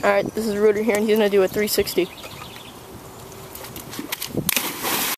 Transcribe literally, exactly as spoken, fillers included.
Alright, this is Rooter here, and he's going to do a three sixty.